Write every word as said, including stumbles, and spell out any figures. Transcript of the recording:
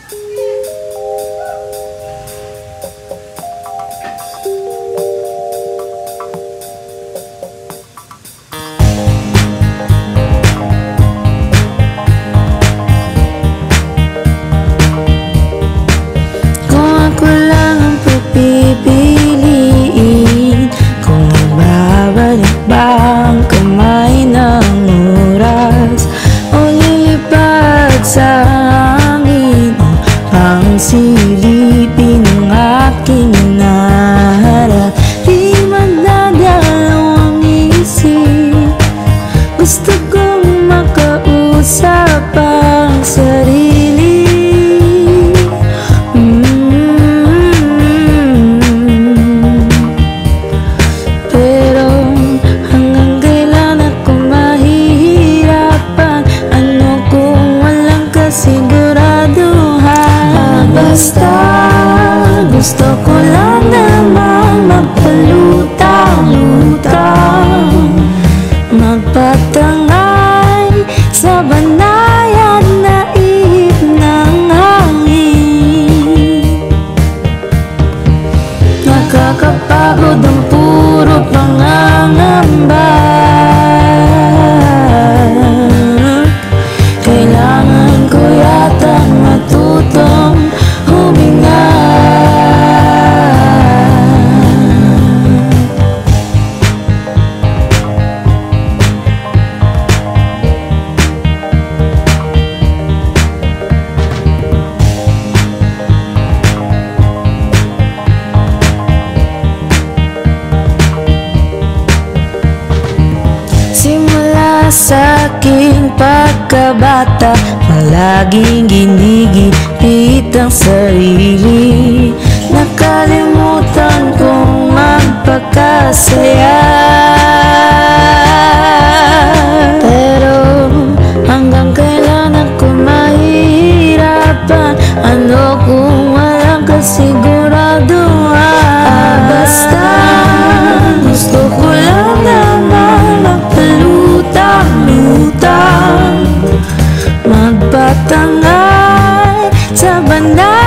Silipin ang aking hinaharap, di magdadalaw ang isip. Gusto kong makausap ang sarili. mm-hmm. Pero hanggang kailan ako mahihirapan? Ano kung walang kasiguraduhan? Basta gusto ko lang namang magpalutang-lutang, magpatangay sa banayad na ihip ng hangin. Nakakapagod ang puro pangangamba. Kailangan ko yatang matutong huminga. Simula sa aking pagkabata, palaging ginigipit ang sarili. Nakalimutan kong magpakasaya. Pero hanggang kailan ako mahihirapan? Ano kung walang kasiguraduhan? Ah, basta gusto ko lang naman magpalutang-lutang, magpatangay sa banayad